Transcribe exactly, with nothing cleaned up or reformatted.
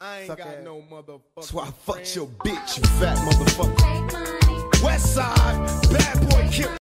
I ain't Suck got ass. no motherfucker. That's why I fucked your bitch, you fat motherfucker. West side, bad boy kid.